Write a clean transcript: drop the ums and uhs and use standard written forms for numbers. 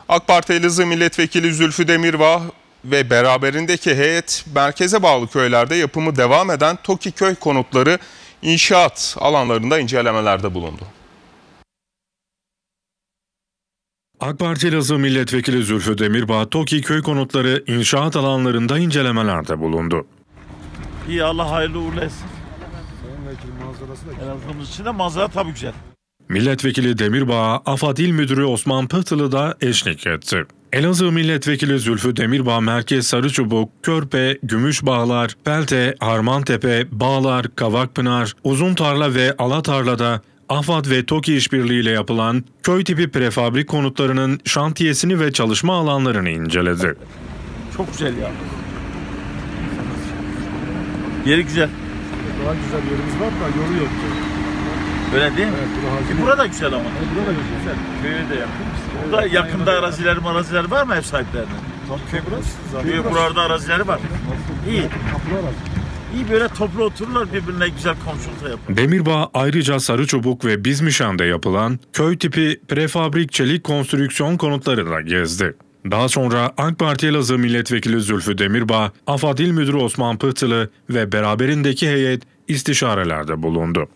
AK Parti Elazığ Milletvekili Zülfü Demirbağ ve beraberindeki heyet merkeze bağlı köylerde yapımı devam eden TOKİ köy konutları inşaat alanlarında incelemelerde bulundu. AK Parti Elazığ Milletvekili Zülfü Demirbağ, TOKİ köy konutları inşaat alanlarında incelemelerde bulundu. İyi, Allah hayırlı uğurlu etsin. Elazığ'ımız için de manzara tabii güzel. Milletvekili Demirbağ'a AFAD İl Müdürü Osman Pıhtılı da eşlik etti. Elazığ Milletvekili Zülfü Demirbağ, Merkez Sarıçubuk, Körpe, Gümüşbağlar, Pelte, Harmantepe, Bağlar, Kavakpınar, Uzuntarla ve Alatarla'da AFAD ve TOKİ işbirliğiyle yapılan köy tipi prefabrik konutlarının şantiyesini ve çalışma alanlarını inceledi. Çok güzel ya. Yeri güzel. Daha güzel yerimiz var da yolu yok. Öyle değil mi? Evet, burada güzel ama. burada güzel. Köye de yakın. Burada yakında araziler var mı ev sahiplerinin? Köy burası. Köy buralarda arazileri var. İyi. İyi, böyle toplu otururlar, birbirine güzel komşulukla yapar. Demirbağ ayrıca Sarıçubuk ve Bizmişan'da yapılan köy tipi prefabrik çelik konstrüksiyon konutları da gezdi. Daha sonra AK Parti Elazığ Milletvekili Zülfü Demirbağ, AFAD İl Müdürü Osman Pıhtılı ve beraberindeki heyet istişarelerde bulundu.